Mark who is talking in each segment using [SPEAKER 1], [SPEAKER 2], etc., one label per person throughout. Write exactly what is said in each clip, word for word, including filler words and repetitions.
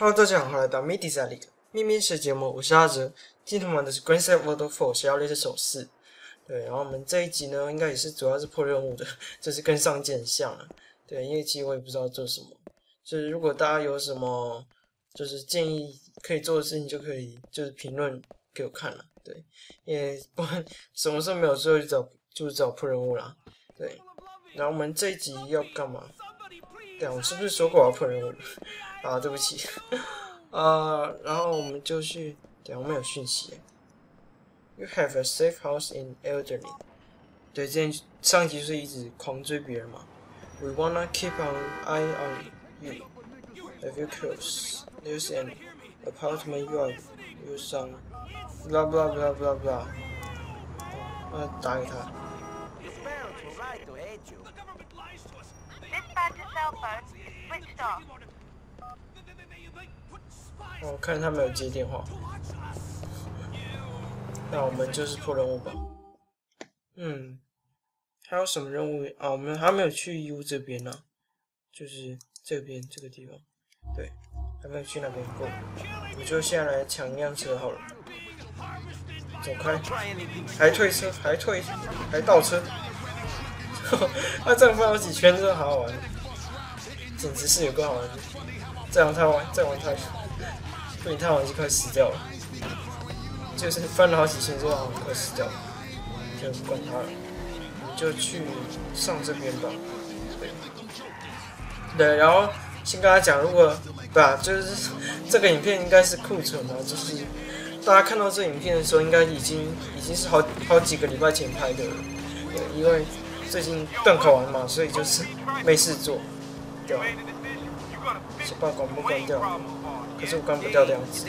[SPEAKER 1] Hello， 大家好，欢迎来到 Midi 在 League 秘密史节目，我是阿哲。今天玩的是 Grand Theft Auto 四十要列的手势。对，然后我们这一集呢，应该也是主要是破任务的，就是跟上一集很像啊。对，因为其实我也不知道做什么，就是如果大家有什么就是建议可以做的事情，就可以就是评论给我看了。对，因为不然什么事没有做就找就是找破任务啦。对，然后我们这一集要干嘛？对啊，我是不是说过我要破任务了？啊，对不起。呃，然后我们就去，对，我们有讯息。You have a safe house in Elderly。对，之前上一集就是一直狂追别人嘛。We wanna keep an eye on you. Have you close? There's an apartment you are you some blah blah blah blah blah。那打给他。哦，看他没有接电话，那我们就是破任务吧。嗯，还有什么任务啊？我们还没有去 U 这边呢、啊，就是这边这个地方，对，还没有去那边过。我就现在来抢一辆车好了。走开！还退车，还退，还倒车。他这样翻好几圈，真的好好玩，简直是有够好玩的。再玩太玩，再玩太。不然太晚就快死掉了，就是翻了好几圈之后，好像快死掉了，就不管他了，你就去上这边吧。对，对，然后先跟他讲，如果对吧，就是这个影片应该是库存啊，就是大家看到这影片的时候，应该已经已经是好好几个礼拜前拍的了。对，因为最近段考完嘛，所以就是没事做，对吧？先把广播关掉。可是我关不掉的样子。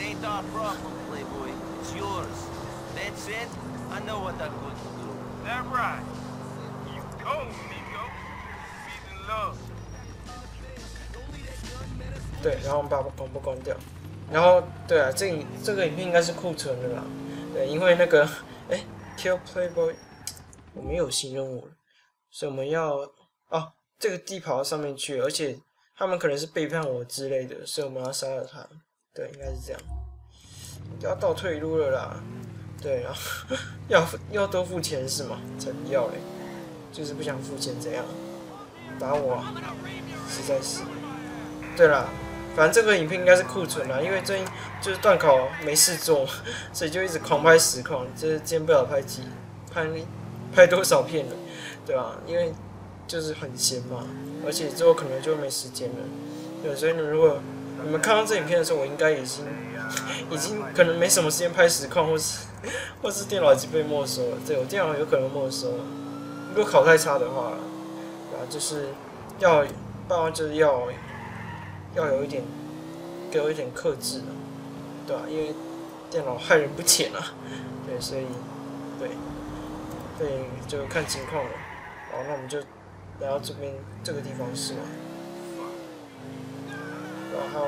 [SPEAKER 1] 对，然后我们把广播关掉。然后，对啊，这这个影片应该是库存的啦。对，因为那个，哎 ，Kill Playboy， 我们有新任务了，所以我们要哦，这个地跑到上面去，而且他们可能是背叛我之类的，所以我们要杀了他。对，应该是这样。要倒退路了啦。对，然后要要多付钱是吗？才不要嘞，就是不想付钱怎样？打我、啊，实在是。对啦，反正这个影片应该是库存啦，因为最近就是段考没事做，所以就一直狂拍实况，就是今天不知道拍几拍拍多少片了，对吧？因为就是很闲嘛，而且之后可能就没时间了。对，所以你如果你们看到这影片的时候，我应该已经已经可能没什么时间拍实况，或是或是电脑已经被没收了。对，我电脑有可能没收了。如果考太差的话，啊，就是要爸妈就是要要有一点给我一点克制了，对吧、啊？因为电脑害人不浅啊。对，所以对对就看情况了。好，那我们就来到这边这个地方是吗？然后，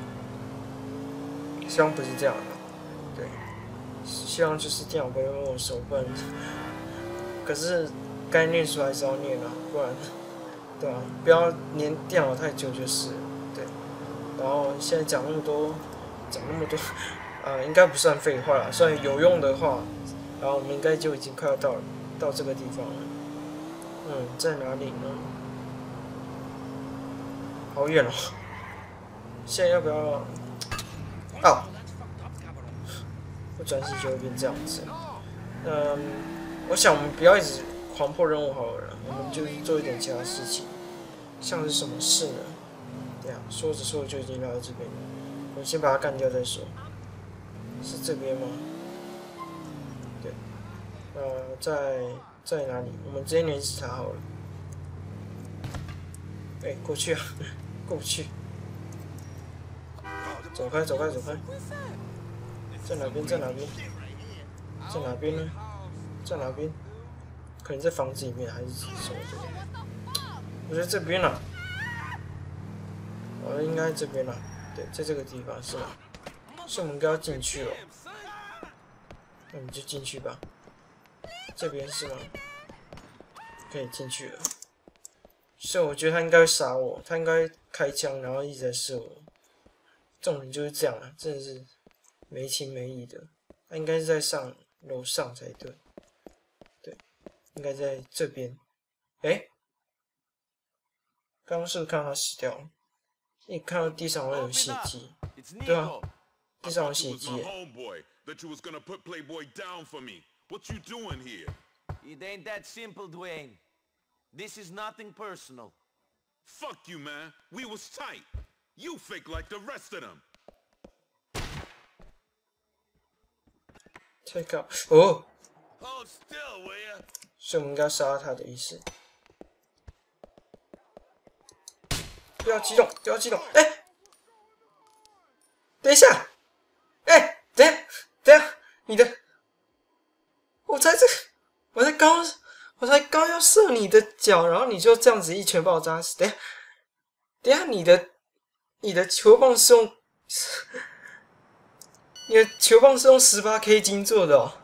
[SPEAKER 1] 希望不是这样的，对，希望就是电脑不会没收，不然，可是该念书还是要念啊，不然，对啊，不要黏电脑太久就是，对。然后现在讲那么多，讲那么多，啊、呃，应该不算废话啦，算有用的话，然后我们应该就已经快要到了，到这个地方了。嗯，在哪里呢？好远哦。现在要不要？哦，不专心就会变这样子。嗯，我想我们不要一直狂破任务好了，我们就做一点其他事情。像是什么事呢？对啊，说着说着就已经来到这边了。我先把它干掉再说。是这边吗？对。呃，在在哪里？我们直接联系他好了。哎、欸，过去啊，过不去。走开，走开，走开！在哪边？在哪边？在哪边呢？在哪边？可能在房子里面，还是什么的？我觉得这边啊，我应该这边啊，对，在这个地方是吗？所以我们应该要进去了。那我们就进去吧。这边是吗？可以进去了。所以我觉得他应该会杀我，他应该开枪，然后一直在射我。 重点就是这样啊，真的是没情没义的。他应该是在上楼上才对，对，应该在这边。哎、欸，刚刚是不是看到他死掉了？你看到地上好像有血迹，对啊，地上有血迹耶。
[SPEAKER 2] That you was gonna put Playboy down for me. What you doing here?
[SPEAKER 3] It ain't that simple, Dwayne. This is nothing personal.
[SPEAKER 2] Fuck you, man. We was tight. You fake like the rest of them.
[SPEAKER 1] Take out. 哦，
[SPEAKER 2] Hold still, will ya?
[SPEAKER 1] 所以我们应该杀他的意思。不要激动，不要激动。哎、欸，等一下，哎、欸，等一下。等一下，你的，我才这，我才刚，我才刚要射你的脚，然后你就这样子一拳把我扎死。等一下，等一下，你的，你的球棒是用，你的球棒是用十八 K 金做的哦。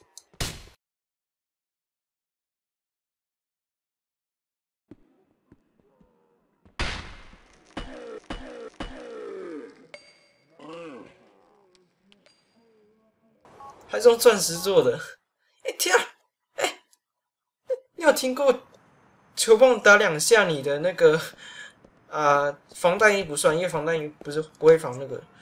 [SPEAKER 1] 还是用钻石做的，哎、欸、天啊，哎、欸，你有听过球棒打两下你的那个啊、呃、防弹衣不算，因为防弹衣不是不会防那个。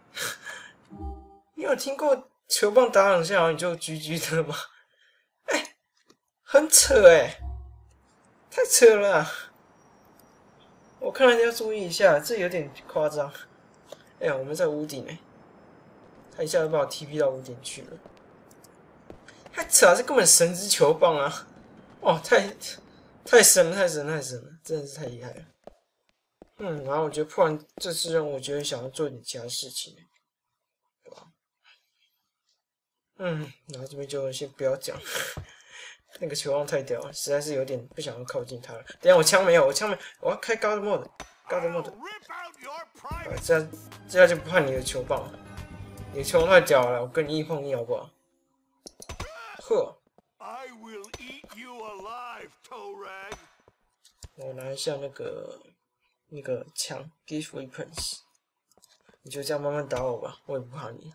[SPEAKER 1] 你有听过球棒打两下然后你就 G G 的吗？哎、欸，很扯哎、欸，太扯了、啊。我看人家注意一下，这有点夸张。哎、欸、呀，我们在屋顶哎、欸。他一下就把我 T P 到屋顶去了，太扯了！这根本神之球棒啊！哦，太太神了，太神了，太神了，真的是太厉害了。嗯，然后我觉得破完这次任务，我觉得想要做点其他事情，对吧？嗯，然后这边就先不要讲，那个球棒太屌了，实在是有点不想要靠近它了。等一下我枪没有，我枪没，我要开高的 mode， 高的 mode， 啊，这样这样就不怕你的球棒了。你的球棒太屌了，我跟你一碰一好不好？呵。我拿一下那个那个枪 ，Give weapons。你就这样慢慢打我吧，我也不怕你。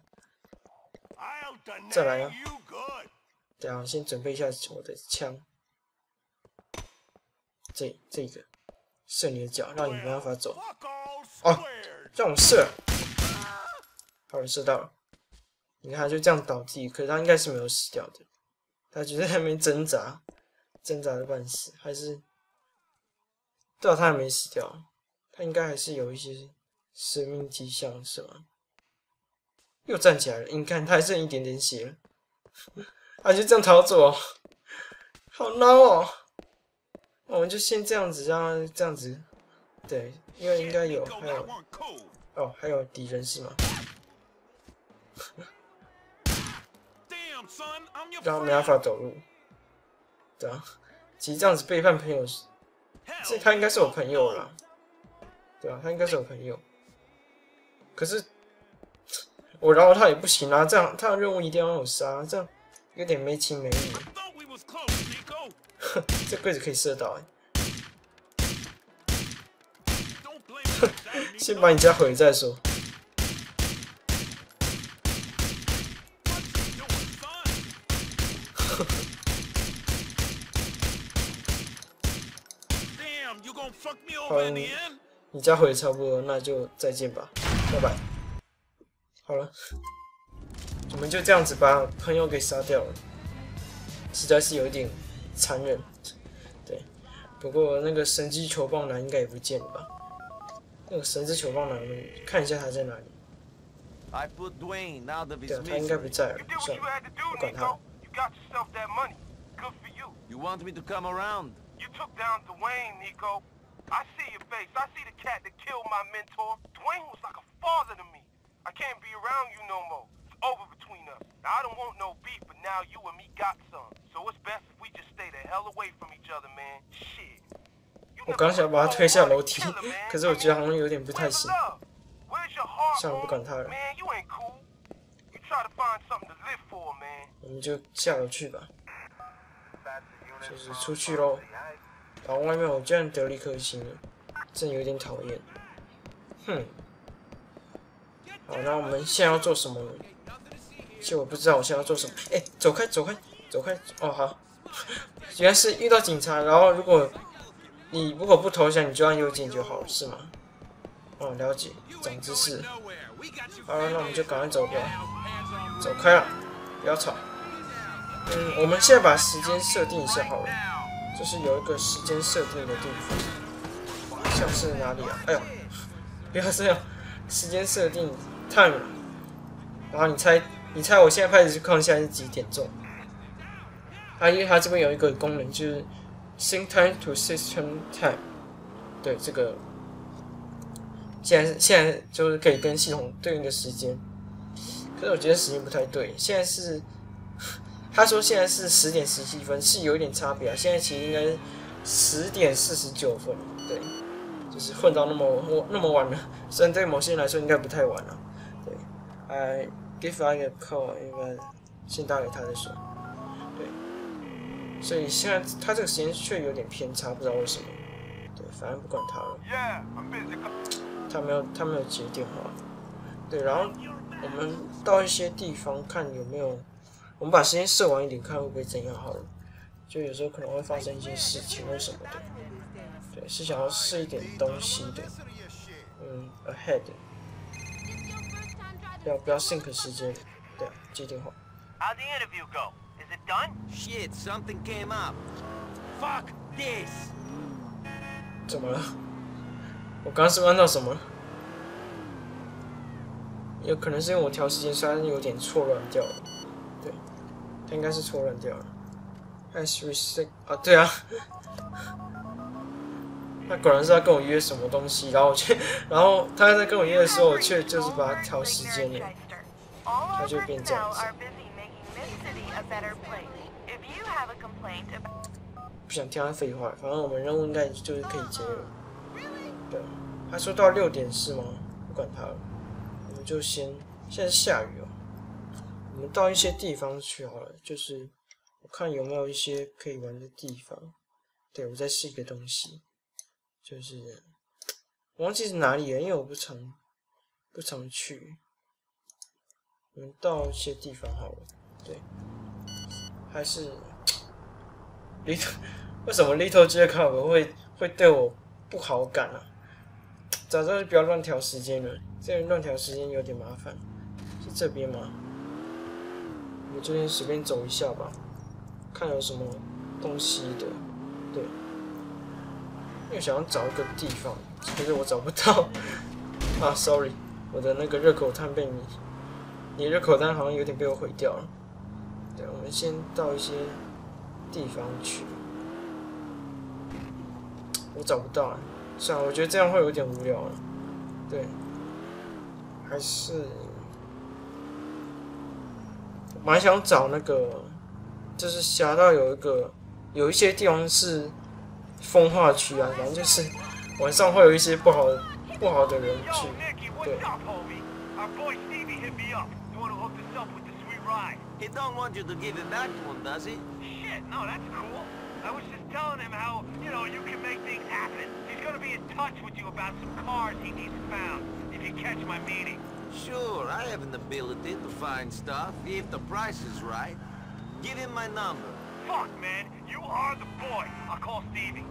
[SPEAKER 1] 再来啊！等下，先准备一下我的枪。这这个射你的脚，让你没办法走。哦，让我射。好人射到了，你看他就这样倒地，可是他应该是没有死掉的，他就在那边挣扎，挣扎的半死，还是，对啊，他还没死掉，他应该还是有一些生命迹象，是吗？又站起来了，你看他还剩一点点血了，他就这样逃走，好孬哦！我们就先这样子让他这样子，对，因为应该有，还有，哦，还有敌人是吗？让他没办法走路，对啊，其实这样子背叛朋友，这他应该是我朋友啦，对啊，他应该是我朋友，可是我饶了他也不行啊，这样他的任务一定要让我杀，这样有点没情没义。这柜子可以射到哎、欸，先把你家毁了再说。好，你家毁差不多，那就再见吧，拜拜。好了，我们就这样子把朋友给杀掉了，实在是有一点残忍。对，不过那个神之球棒男应该也不见了吧？那个神之球棒男，我们看一下他在哪里。对啊，他应该不在了，算了，不管他了。
[SPEAKER 3] You want me to come around?
[SPEAKER 4] You took down Dwayne, Nico. I see your face. I see the cat that killed my mentor. Dwayne was like a father to me. I can't be around you no more. It's over between us. Now, I don't want no beef, but now you and me got some. So it's best if we just stay the hell away from each other, man. Shit.
[SPEAKER 1] 我刚想把他推下楼梯，可是我觉得好像有点不太行。算了，不管他了。我们就下楼去吧。就是出去喽，然后外面我居然得了一颗星了，真有点讨厌。哼， 好，那我们现在要做什么呢？其实我不知道我现在要做什么。哎、欸，走开，走开，走开！哦，好，原来是遇到警察，然后如果你如果不投降，你就按右键就好了，是吗？哦，了解，长知识。好了，那我们就赶快走掉，走开了，不要吵。嗯，我们现在把时间设定一下好了，就是有一个时间设定的地方，像是哪里啊？哎呦，不要这样，时间设定 time， 然后你猜，你猜我现在拍的况现在是几点钟？它因为它这边有一个功能，就是 sync time to system time， 对，这个现在现在就是可以跟系统对应的时间，可是我觉得时间不太对，现在是。他说现在是十点十七分，是有一点差别啊。现在其实应该是十点四十九分，对，就是混到那么那么晚了。虽然对某些人来说应该不太晚了，对。I give I a call， 应该先打给他再说，对。所以现在他这个时间却有点偏差，不知道为什么。对，反正不管他了。他没有他没有接电话，对。然后我们到一些地方看有没有。我们把时间设晚一点，看会不会怎样好了。就有时候可能会发生一些事情或什么的。对，是想要试一点东西的。嗯 ，ahead。不要不要 sync 时间。对，接电话。
[SPEAKER 4] How'd the interview go? Is it done?
[SPEAKER 3] Shit, something came up. Fuck this.
[SPEAKER 1] 怎么了？我刚刚是不是按到什么？有可能是因为我调时间，虽然有点错乱掉了。对，他应该是错乱掉了。Has reset 啊，对啊，他果然是要跟我约什么东西，然后我却，然后他在跟我约的时候，我却就是把他调时间了，他就变这样子。不想听他废话，反正我们任务应该就是可以接了。对，他说到六点是吗？不管他了，我们就先，现在下雨哦。我们到一些地方去好了，就是我看有没有一些可以玩的地方。对，我在试一个东西，就是我忘记是哪里了，因为我不常不常去。我们到一些地方好了，对，还是 Little 为什么 Little Jacob 会会对我不好感啊？早知道就不要乱调时间了，这样乱调时间有点麻烦。是这边吗？我这边随便走一下吧，看有什么东西的。对，因为想要找一个地方，可是我找不到。啊 ，sorry， 我的那个热口炭被你，你热口炭好像有点被我毁掉了。对，我们先到一些地方去。我找不到啊，算了，我觉得这样会有点无聊了。对，还是。蛮想找那个，就是侠盗有一个，有一些地方是风化区啊，反正就是晚上会有一些不好的不好的人去，对。
[SPEAKER 3] He don't want you to give it back to him, does he?
[SPEAKER 4] Shit, no, that's cool. I was just telling him how, you know, you can make things happen. He's gonna be in touch with you about some cars he needs found, if you catch my meaning.
[SPEAKER 3] Sure, I have an ability to find stuff if the price is right. Give him my number.
[SPEAKER 4] Fuck, man. You are the boy. I'll call Stevie.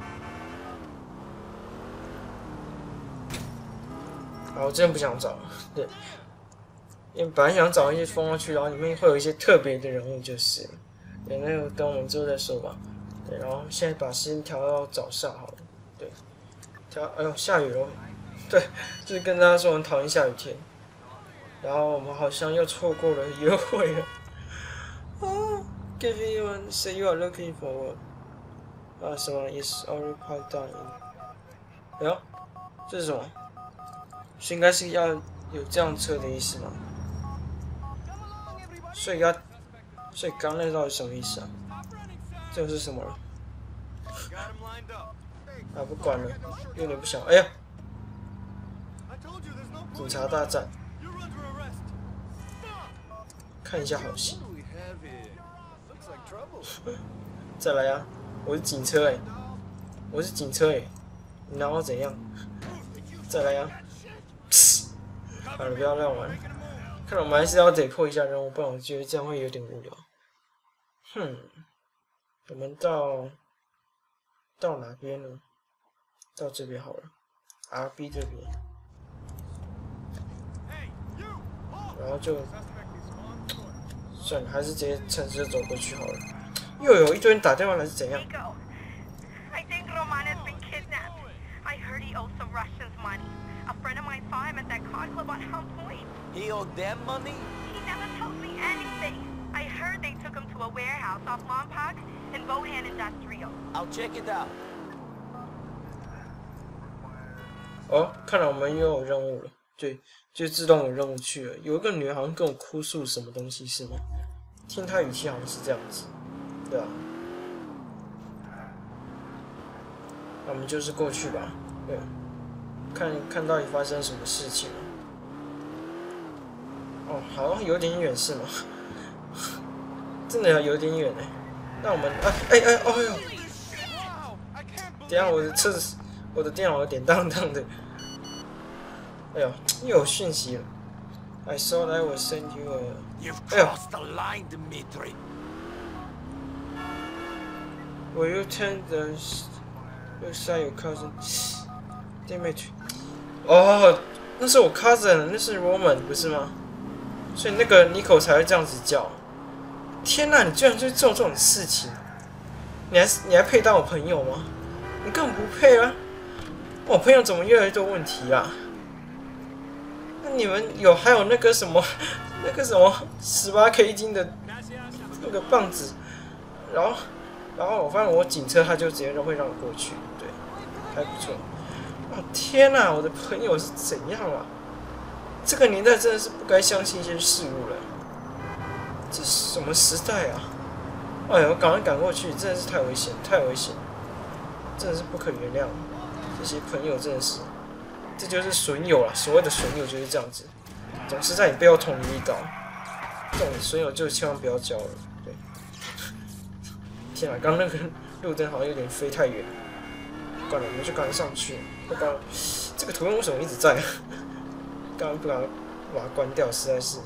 [SPEAKER 1] 好，我真的不想找，对，因为本来想找一些风化区，然后里面会有一些特别的人物，就是了，对，那个等我们之后再说吧。对，然后现在把时间调到早上好了，对，调，哎呦，下雨了，对，就是跟大家说我很讨厌下雨天。然后我们好像又错过了约会了。啊 ，Give you one, say you are looking for 啊什么 is already parked down in。哎呦，这是什么？是应该是要有这样车的意思吗？所以要，所以刚那到底什么意思啊？这个是什么了？啊，不管了，有点不想。哎呀，警察大战。看一下好戏，再来啊！我是警车哎、欸，我是警车哎、欸，你拿我怎样？再来啊！ 好了，不要乱玩。看来我们还是要得破一下任务，不然我觉得这样会有点无聊。哼，我们到到哪边呢？到这边好了 ，R B 这边，然后就算了，还是直接趁势走过去好了。又有一堆人打电话来是怎样？
[SPEAKER 5] I think Roman has been kidnapped. I heard he owes some Russians money. A friend of mine saw him at that car club on Helm Point.
[SPEAKER 3] He owed them money?
[SPEAKER 5] He never told me anything. I heard they took him to a warehouse off Lompoc in Bohan Industrial.
[SPEAKER 3] I'll check it out.
[SPEAKER 1] 哦，看来我们又有任务了，对，就自动有任务去了。有一个女人好像跟我哭诉什么东西是吗？听她语气好像是这样子，对吧、啊？那我们就是过去吧，对，看看到底发生什么事情了。哦，好像有点远是吗？真的有点远哎。那我们哎哎哎哦哟！等一下我的车子，我的电脑有点荡荡的。哎呦，又有讯息了。I saw that I will send you a.
[SPEAKER 3] You've
[SPEAKER 1] 哎呦
[SPEAKER 3] crossed the line, Dmitri.
[SPEAKER 1] ，Will you tell the looks like your cousin Dimitri？ 哦，那是我 cousin， 那是 Roman 不是吗？所以那个 Nico 才会这样子叫。天哪，你居然去做这种事情！你还你还配当我朋友吗？你根本不配啊！我朋友怎么越来越多问题啊？那你们有还有那个什么那个什么十八 K 金的那个棒子，然后然后我发现我警车他就直接会让我过去，对，还不错。哦天哪，我的朋友是怎样啊？这个年代真的是不该相信一些事物了。这是什么时代啊？哎呀，我赶快赶过去，真的是太危险，太危险，真的是不可原谅。这些朋友真的是，这就是损友啦。所谓的损友就是这样子，总是在你背后捅你一刀。这种损友就千万不要交了。对，天啊，刚刚那个路灯好像有点飞太远，算了，我们就赶上去。不刚这个图片为什么一直在？刚刚不敢把它关掉，实在是。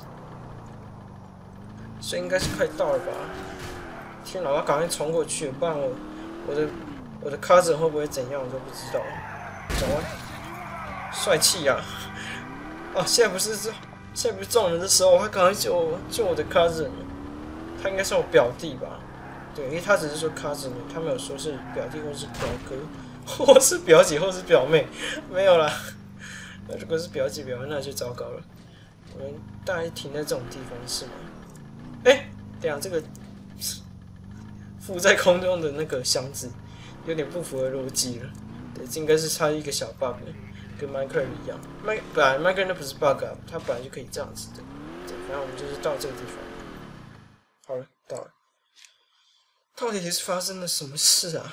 [SPEAKER 1] 所以应该是快到了吧？天哪，我要赶快冲过去，不然我我的我的 cousin 会不会怎样，我都不知道。转弯，帅气呀！啊，现在不是这，现在不是撞人的时候，我还赶快救我救我的 cousin。他应该是我表弟吧？对，因为他只是说 cousin， 他没有说是表弟或是表哥，或是表姐或是表妹，没有啦。那如果是表姐表妹，那就糟糕了。我们大概停在这种地方是吗？哎、欸，等下这个浮在空中的那个箱子有点不符合逻辑了。对，这应该是差一个小 bug， 跟 Minecraft 一样。麦本来 Minecraft 那不是 bug 啊，它本来就可以这样子的。对，反正我们就是到这个地方。好了，到了。到底是发生了什么事啊？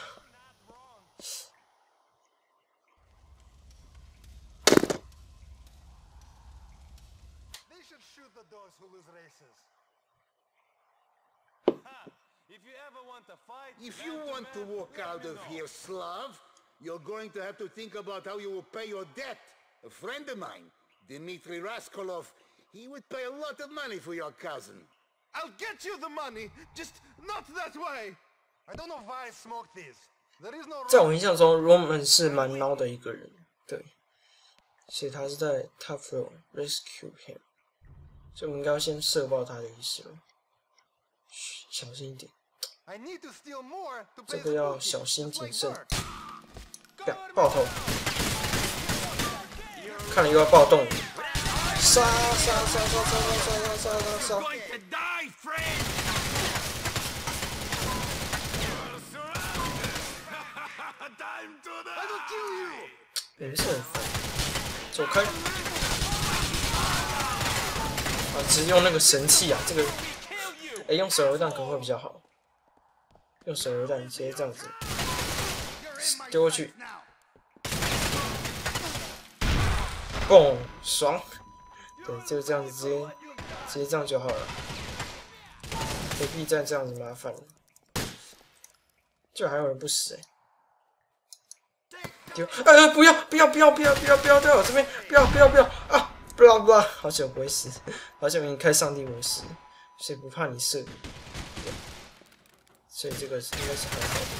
[SPEAKER 6] If you want to walk out of here, Slav, you're going to have to think about how you will pay your debt. A friend of mine, Dmitri Raskolov, he would pay a lot of money for your cousin.
[SPEAKER 4] I'll get you the money, just not that way. I don't know why I smoked this. There is no.
[SPEAKER 1] 在我印象中 ，Roman 是蛮孬的一个人，对，所以他是在 Top Floor rescue him， 所以我们应该要先射爆他的意思了。嘘，小心一点。这个要小心谨慎。呀，爆头！看了又要暴动，杀杀杀杀杀杀杀杀杀杀！没事，走开！啊，直接用那个神器啊，这个，哎、欸，用手榴弹可能会比较好。用手榴弹直接这样子丢过去，嘣，爽！对，就这样子直接直接这样就好了，何必再这样子麻烦了？就还有人不死哎、欸！丢！哎、呃，不要不要不要不要不要不要掉我这边！不要不要不要啊！ 不啦不啦，好久不会死，好久没开上帝模式，所以不怕你射。所以这个应该是还好的。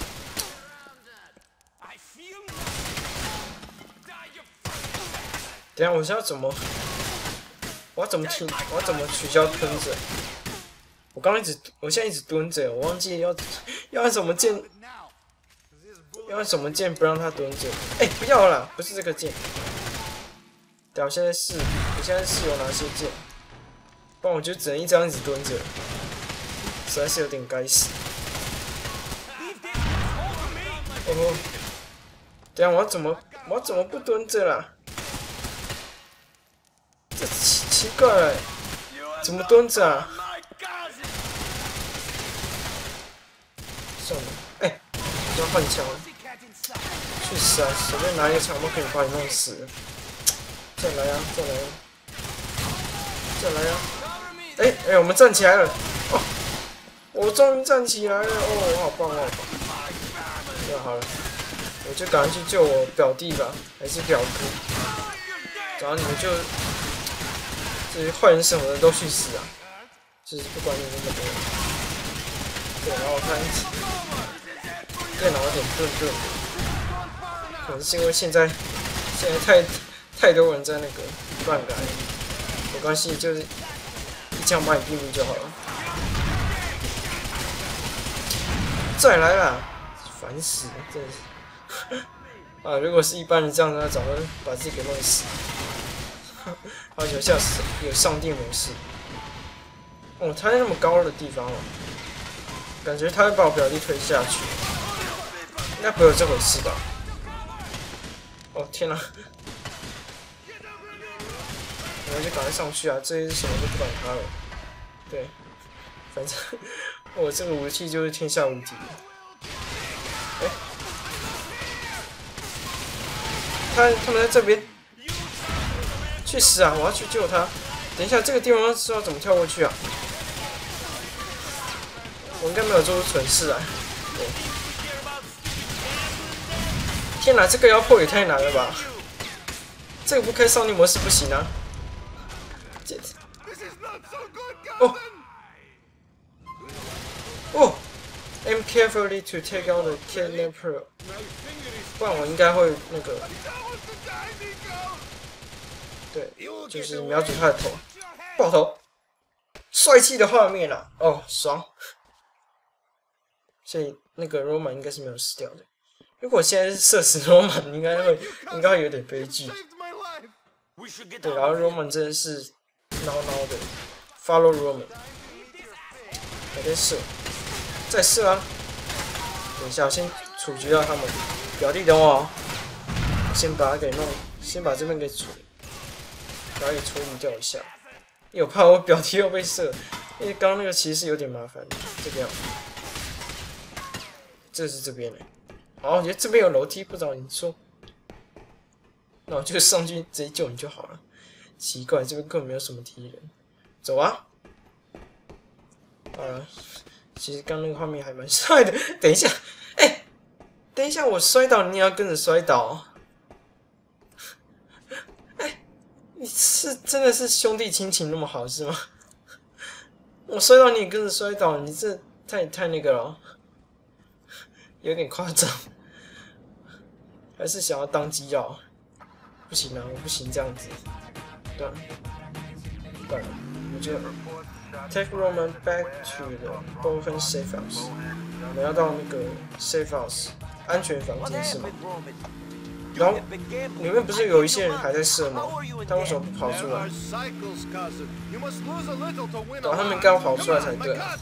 [SPEAKER 1] 等一下我现在怎么？我要怎么停？我要怎么取消蹲着？我刚刚一直，我现在一直蹲着，我忘记要要按什么键，要按什么键不让他蹲着。哎、欸，不要啦，不是这个键。对，我现在试，我现在试有哪些键？不然我就只能一这样一直蹲着，实在是有点该死。哦，等一下我要怎么，我要怎么不蹲着啦？这奇奇怪了，怎么蹲着啊？算了，哎、欸，我要换枪，去死啊！随便拿一个枪都可以把你弄死了。再来呀、啊，再来呀、啊，再来呀、啊！哎、欸、哎、欸，我们站起来了！哦，我终于站起来了！哦，我好棒，我好棒！那好了，我就赶快去救我表弟吧，还是表哥？然后你们就。这些坏人什么的都去死啊！就是不管你们怎么样。对，然后我看电脑有点顿顿的，可能是因为现在现在太太多人在那个乱改，没关系，就是一枪把你毙命就好了。再来啦！烦死了，真的是。啊，如果是一般人这样的，早就把自己给弄死。好有下有上帝模式。哦，他在那么高的地方哦，感觉他会把我表弟推下去，应该不会有这回事吧？哦天哪！我就赶快上去啊！这些什么都不管他了。对，反正我这个武器就是天下无敌。哎、欸，他他们在这边。去死啊！我要去救他。等一下，这个地方是要怎么跳过去啊？我应该没有做出蠢事来。对。天哪，这个要破也太难了吧！这个不开上帝模式不行啊！这哦哦 ，aim carefully to take out the kidnapper， 不然我应该会那个。对，就是瞄准他的头，爆头，帅气的画面啊！哦，爽！所以那个 Roman 应该是没有死掉的。如果现在是射死 Roman， 应该会应该会有点悲剧。对，然后 Roman 真的是挠挠的 ，follow Roman， 还在射，再射啊！等一下，我先处决掉他们。表弟等我，先把他给弄，先把这边给处理。然后也处理掉一下，因为我怕我表弟又被射，因为刚刚那个其实是有点麻烦的。这边，这是这边的。好，我觉得这边有楼梯，不找你说，那我就上去直接救你就好了。奇怪，这边根本没有什么敌人。走啊！好了，其实刚那个画面还蛮帅的。等一下，哎、欸，等一下，我摔倒，你也要跟着摔倒。你是真的是兄弟亲情那么好是吗？我摔倒你也跟着摔倒，你这太太那个了，有点夸张。还是想要当基佬？不行啊，我不行这样子。对，对，我觉得 take Roman back to the Bohan safe house。我们要到那个 safe house 安全房间是吗？然后里面不是有一些人还在射吗？他为什么不跑出来？然后他们应该要跑出来才对啊。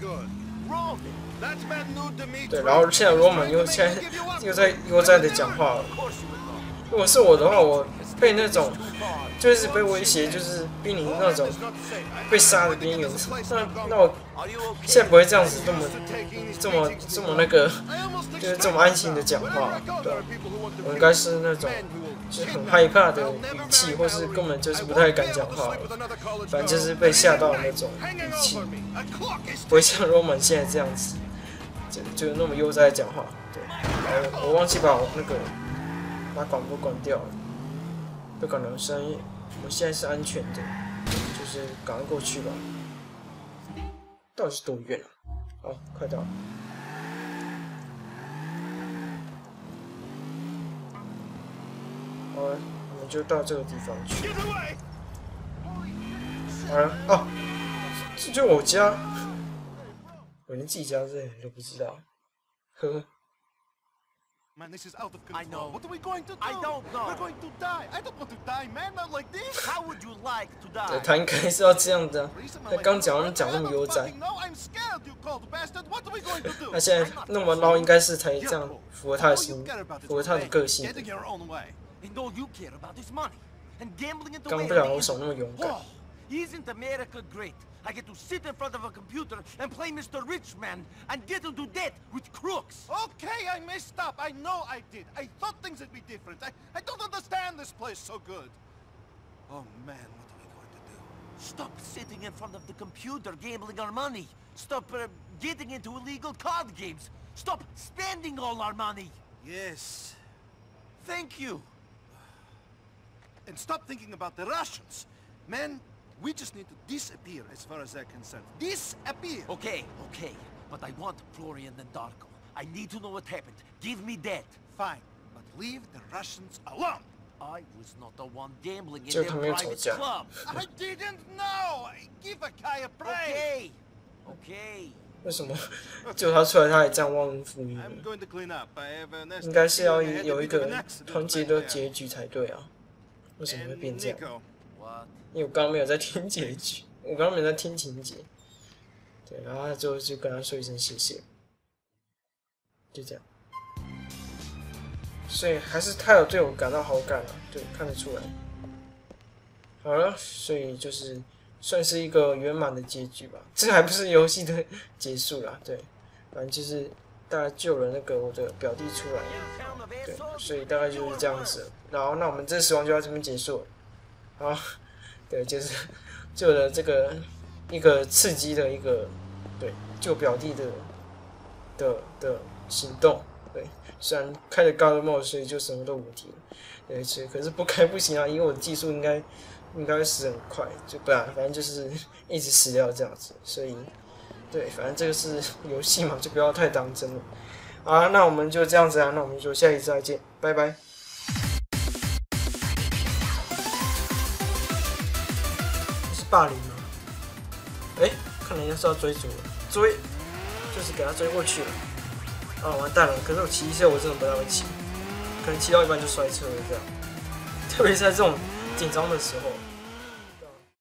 [SPEAKER 1] 对，然后现在罗马又现在又在又在的讲话了。如果是我的话，我被那种就是被威胁，就是濒临那种被杀的边缘，那那我现在不会这样子这么这么这么那个，就是这么安心的讲话，对吧？我应该是那种就是很害怕的语气，或是根本就是不太敢讲话，反正就是被吓到的那种语气，不会像 Roman 现在这样子，就就那么悠哉讲话。对，然后我忘记把我那个把广播关掉了，不可能声音。 我们现在是安全的，就是赶快过去吧。到底是多远啊？哦，快到了。好了，我们就到这个地方去。好了，哦，这就我家，我连自己家在哪里都不知道。呵。
[SPEAKER 7] Man, this is out of control.
[SPEAKER 3] I know.
[SPEAKER 7] What are we going to do?
[SPEAKER 3] I don't know.
[SPEAKER 7] We're going to die. I don't want to die, man. Not like this.
[SPEAKER 3] How would you like to
[SPEAKER 1] 对，
[SPEAKER 3] die?
[SPEAKER 1] 他应该是要这样的、啊。
[SPEAKER 7] Reason
[SPEAKER 1] 他
[SPEAKER 7] like
[SPEAKER 1] 刚
[SPEAKER 7] this.
[SPEAKER 1] 讲讲那么
[SPEAKER 7] I
[SPEAKER 1] 悠
[SPEAKER 7] don't
[SPEAKER 1] 哉，
[SPEAKER 7] fucking know. I'm scared, you cold bastard. What are we going to do?
[SPEAKER 1] 他现在那么捞，应该是才这样符合他的
[SPEAKER 7] All
[SPEAKER 1] 心
[SPEAKER 7] you care about，is
[SPEAKER 1] 符合他的
[SPEAKER 7] money,
[SPEAKER 1] 个性。
[SPEAKER 7] getting your own way.
[SPEAKER 3] And all you care about is money. And gambling it
[SPEAKER 1] 刚
[SPEAKER 3] away
[SPEAKER 1] 不了
[SPEAKER 3] on
[SPEAKER 1] 我
[SPEAKER 3] the
[SPEAKER 1] 手那么勇敢。
[SPEAKER 3] Oh, isn't America great? I get to sit in front of a computer and play Mister Rich Man and get into debt with crooks.
[SPEAKER 7] Okay, I messed up. I know I did. I thought things would be different. I, I don't understand this place so good. Oh man, what are we going to do?
[SPEAKER 3] Stop sitting in front of the computer gambling our money. Stop uh, getting into illegal card games. Stop spending all our money.
[SPEAKER 7] Yes.
[SPEAKER 3] Thank you.
[SPEAKER 7] And stop thinking about the Russians. Man, we just need to disappear as far as they're concerned. Disappear!
[SPEAKER 3] Okay, okay. But I want Florian and Darko. I need to know what happened. Give me that.
[SPEAKER 7] Fine, but leave the Russians alone.
[SPEAKER 3] I was not the one gambling in
[SPEAKER 1] 就
[SPEAKER 3] their
[SPEAKER 1] 他们又吵
[SPEAKER 3] private
[SPEAKER 1] 架。
[SPEAKER 3] club.
[SPEAKER 7] I didn't know! Give a guy a break!
[SPEAKER 3] Okay. Okay.
[SPEAKER 1] 为什么就他出来，他还这样忘恩负义呢？
[SPEAKER 7] I'm going to clean up. I have a nasty
[SPEAKER 1] 应该是要
[SPEAKER 7] feeling I had
[SPEAKER 1] 有
[SPEAKER 7] a
[SPEAKER 1] 一
[SPEAKER 7] bit of
[SPEAKER 1] 个
[SPEAKER 7] an accident
[SPEAKER 1] 团结
[SPEAKER 7] back
[SPEAKER 1] 的
[SPEAKER 7] there.
[SPEAKER 1] 结局才对啊。为什么会
[SPEAKER 7] And
[SPEAKER 1] 变这样？
[SPEAKER 7] Nico.
[SPEAKER 3] What?
[SPEAKER 1] 因为我刚刚没有在听结局，我刚刚没有在听情节。对，然后他最后就跟他说一声谢谢，就这样。所以还是他有对我感到好感啊，对，看得出来。好了，所以就是算是一个圆满的结局吧。这还不是游戏的结束啦，对，反正就是大概救了那个我的表弟出来，对，所以大概就是这样子。然后那我们这时光就到这边结束了。好，对，就是救了这个一个刺激的一个对救表弟的的的行动。对，虽然开着高的帽，所以就什么都无敌了。对，所以可是不开不行啊，因为我的技术应该应该会死很快，就不然反正就是一直死掉这样子。所以，对，反正这个是游戏嘛，就不要太当真了。好啊，那我们就这样子啊，那我们就下一次再见，拜拜。这是霸凌吗？哎、欸，看人家是要追逐了，追，就是给他追过去了。啊，完蛋了！可是我骑车我真的不太会骑，可能骑到一半就摔车了这样。特别是在这种紧张的时候。